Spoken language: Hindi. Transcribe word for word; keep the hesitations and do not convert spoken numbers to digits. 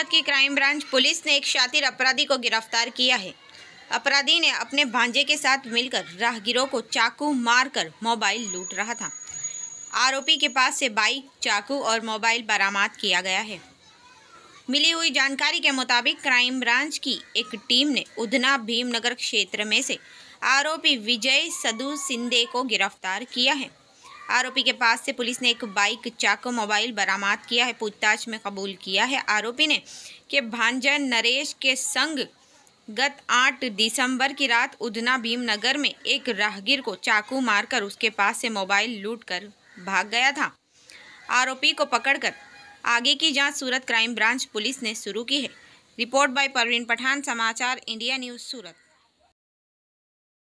की क्राइम ब्रांच पुलिस ने एक शातिर अपराधी को गिरफ्तार किया है। अपराधी ने अपने भांजे के साथ मिलकर राहगीरों को चाकू मारकर मोबाइल लूट रहा था। आरोपी के पास से बाइक, चाकू और मोबाइल बरामद किया गया है। मिली हुई जानकारी के मुताबिक क्राइम ब्रांच की एक टीम ने उधना भीमनगर क्षेत्र में से आरोपी विजय सदू सिंधे को गिरफ्तार किया है। आरोपी के पास से पुलिस ने एक बाइक, चाकू, मोबाइल बरामद किया है। पूछताछ में कबूल किया है आरोपी ने कि भांजा नरेश के संग गत आठ दिसंबर की रात उधना भीमनगर में एक राहगीर को चाकू मारकर उसके पास से मोबाइल लूटकर भाग गया था। आरोपी को पकड़कर आगे की जांच सूरत क्राइम ब्रांच पुलिस ने शुरू की है। रिपोर्ट बाय परवीन पठान, समाचार इंडिया न्यूज़ सूरत।